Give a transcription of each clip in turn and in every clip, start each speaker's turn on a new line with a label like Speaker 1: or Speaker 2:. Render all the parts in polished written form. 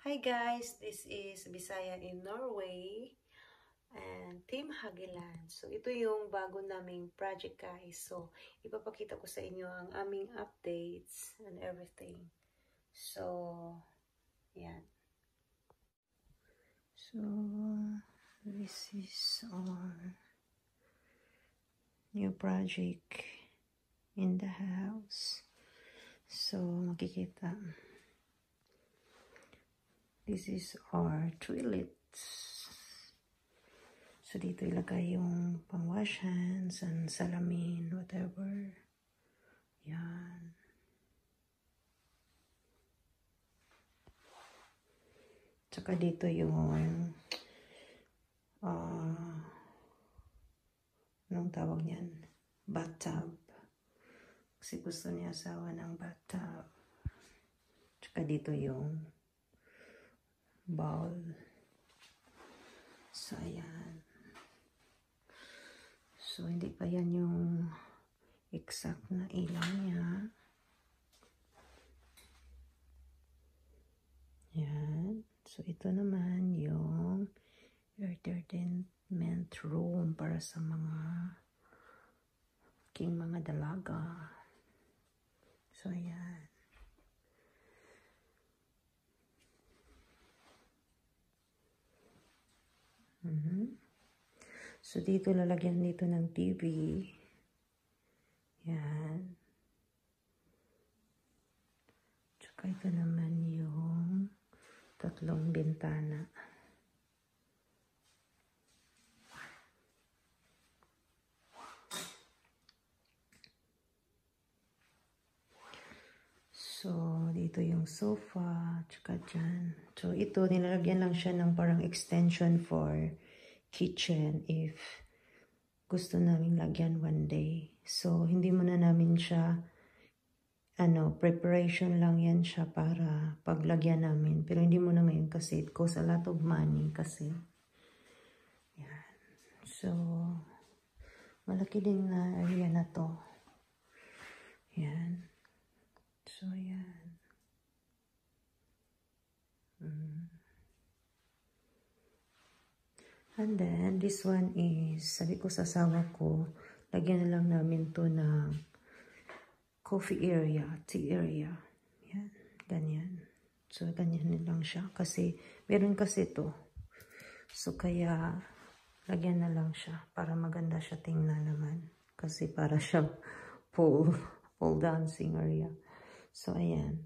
Speaker 1: Hi guys, this is Bisaya in Norway and Team Hagilan. So ito yung bago naming project guys. So ipapakita ko sa inyo ang aming updates and everything. So yan. So this is our new project in the house. So makikita. This is our toilet. So, dito ilagay yung pang-wash hands and salamin, whatever. Yan. Tsaka dito yung anong tawag niyan? Bathtub. Kasi gusto niya asawa ng bathtub. Tsaka dito yung bowl. So, ayan. So, hindi pa yan yung exact na ilaw niya. Yan. So, ito naman yung entertainment room para sa mga king mga dalaga. So, ayan. So, dito lalagyan dito ng TV. Yan. Tsaka ito naman yung tatlong bintana. So, dito yung sofa, tsaka dyan. So, ito, nilalagyan lang siya ng parang extension for kitchen if gusto namin lagyan one day. So, hindi muna namin siya, preparation lang yan siya para paglagyan namin. Pero hindi muna ngayon kasi it costs a lot of money kasi. Yan. So, malaki din na area na to. Yan. So, yan. And then, this one is, sabi ko sa asawa ko, lagyan na lang namin to ng coffee area, tea area. Yan, ganyan. So, ganyan lang siya. Kasi, meron kasi to. So, kaya, lagyan na lang siya para maganda siya tingnan naman. Kasi para siyang pole dancing area. So, ayan.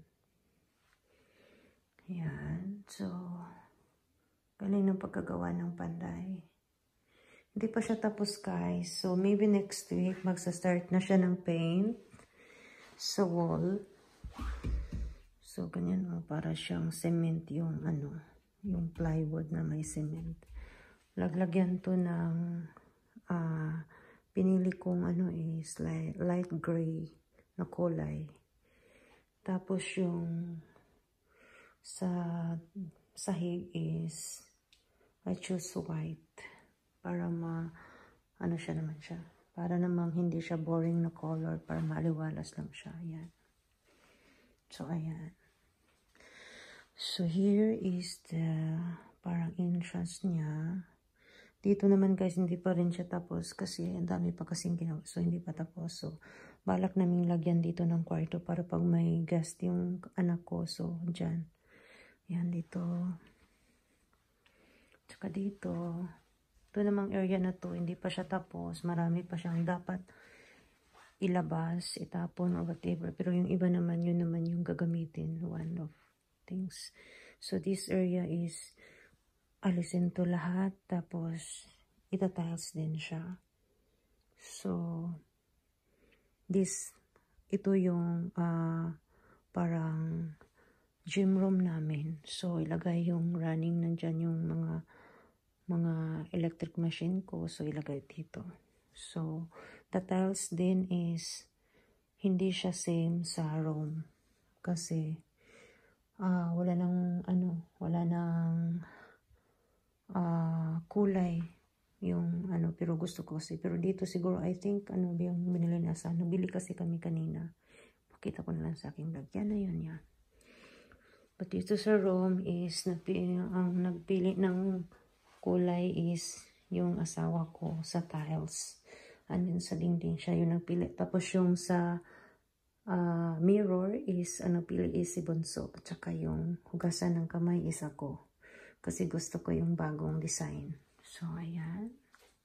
Speaker 1: Ayan. So, galing ng pagkagawa ng panday. Hindi pa siya tapos guys. So, maybe next week, magsa-start na siya ng paint sa wall. So, ganyan o. Para siyang cement yung yung plywood na may cement. Laglagyan to ng pinili kong is light gray na kulay. Tapos yung sa sahig is I choose white para siya naman siya. Para namang hindi siya boring na color, para maliwalas lang siya. Ayan. So, ayan. So, here is the parang entrance niya. Dito naman guys, hindi pa rin siya tapos kasi ang dami pa kasing ginawa. So, hindi pa tapos. So, balak naming lagyan dito ng kwarto para pag may guest yung anak ko. So, dyan. Yan, dito. Tsaka dito. Ito namang area na to, hindi pa siya tapos. Marami pa siyang dapat ilabas, itapon, or whatever. Pero yung iba naman, yun naman yung gagamitin. One of things. So, this area is alisin to lahat. Tapos, itatiles din siya. So, ito yung parang gym room namin. So, ilagay yung running, nandyan yung mga electric machine ko. So, ilagay dito. So, the tiles din is hindi siya same sa room. Kasi, wala nang kulay yung pero gusto ko kasi. Pero dito siguro, I think, yung binili na nabili kasi kami kanina. Pakita ko na lang sa aking vlog. Yan na yun, yan. But dito sa room is, ang nagpili ng kulay is yung asawa ko sa tiles. Andun sa dingding siya yung nagpili. Tapos yung sa mirror is, ang nagpili is si Bunso. At saka yung hugasan ng kamay is ako. Kasi gusto ko yung bagong design. So, ayan.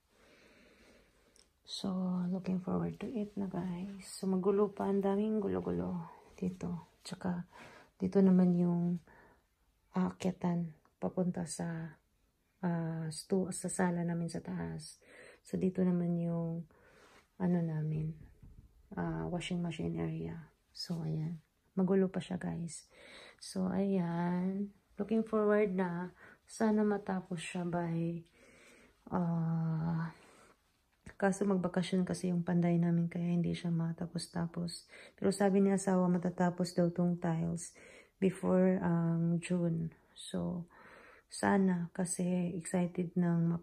Speaker 1: So, looking forward to it na guys. So, magulo pa. Ang daming gulo-gulo dito. Tsaka, dito naman yung aakyatan papunta sa sa sala namin sa taas. So, dito naman yung ano namin, washing machine area. So, ayan. Magulo pa siya guys. So, ayan. Looking forward na sana matapos siya by kaso magbakasyon kasi yung panday namin kaya hindi siya matapos-tapos. Pero sabi ni asawa matatapos daw tong tiles before June. So, sana kasi excited nang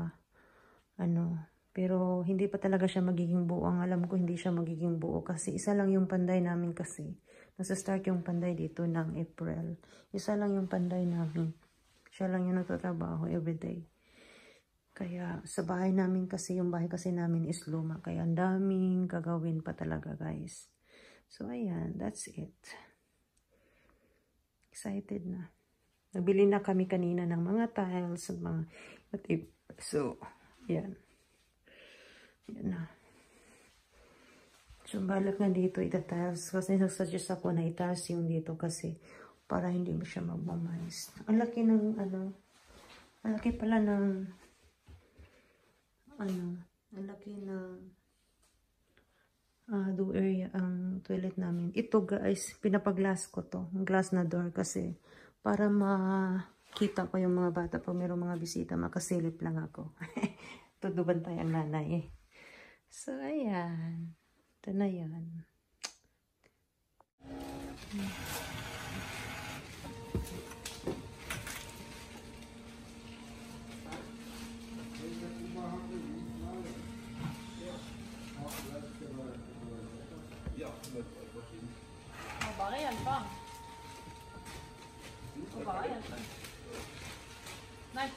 Speaker 1: pero hindi pa talaga siya magiging buo. Ang alam ko hindi siya magiging buo kasi isa lang yung panday namin kasi. Nasa-start yung panday dito ng April. Isa lang yung panday namin. Siya lang yung nagtatrabaho everyday. Kaya sa bahay namin kasi, yung bahay kasi namin is luma. Kaya ang daming gagawin pa talaga guys. So ayan, that's it. Excited na. Nabili na kami kanina ng mga tiles at mga tape. So, yan. Yan na. So, balak na dito ita-tiles. Kasi nagsuggest ako na itaas yung dito kasi para hindi mo siya magmamais. Ang laki ng ang laki pala ng ang laki ng do area ang toilet namin. Ito guys, pinapaglass ko to. Glass na door kasi para makita ko yung mga bata pag mayroong mga bisita, makasilip lang ako. Tuduban tayo ang nanay. So, ayan. Ito na yan.
Speaker 2: Variant pa. Variant pa. Nein.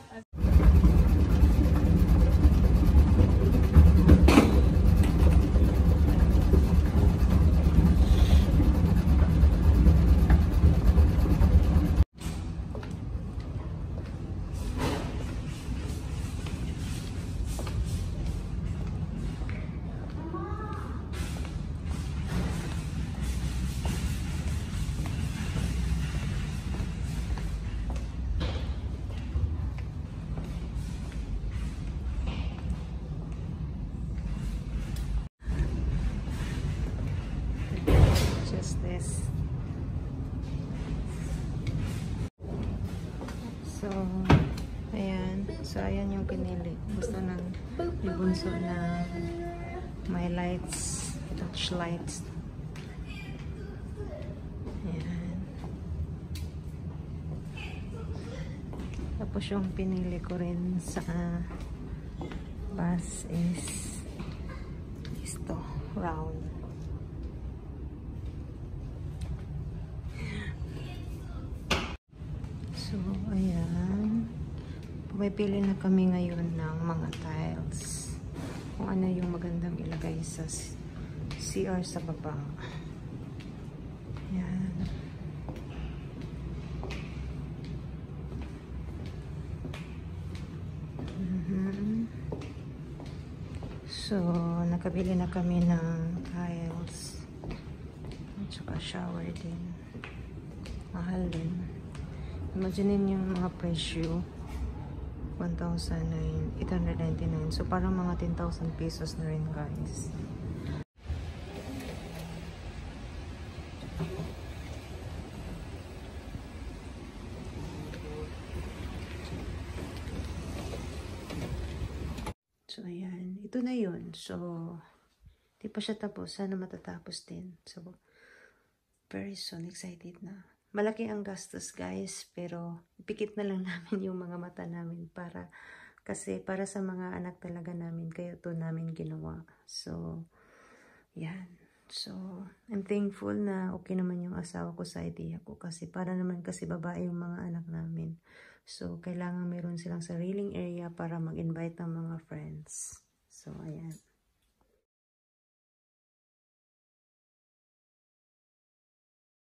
Speaker 1: This. So, ayan. So, ayan yung pinili. Gusto ng bunso na may lights, touch lights. Ayan. Tapos yung pinili ko rin sa bus is ito, round. So, ayan. Pumipili na kami ngayon ng mga tiles. Kung ano yung magandang ilagay sa CR sa baba. Ayan. So, nakabili na kami ng tiles. At saka shower din. Mahal din. Imagine yung mga presyo. 1,899. So, parang mga 10,000 pesos na rin, guys. So, ayan. Ito na yun. So, di pa siya tapos. Sana matatapos din. So, very soon. Excited na. Malaki ang gastos guys, pero ipikit na lang namin yung mga mata namin kasi para sa mga anak talaga namin, kaya ito namin ginawa. So, yan. So, I'm thankful na okay naman yung asawa ko sa idea ko kasi para naman kasi babae yung mga anak namin. So, kailangan meron silang sariling area para mag-invite ng mga friends.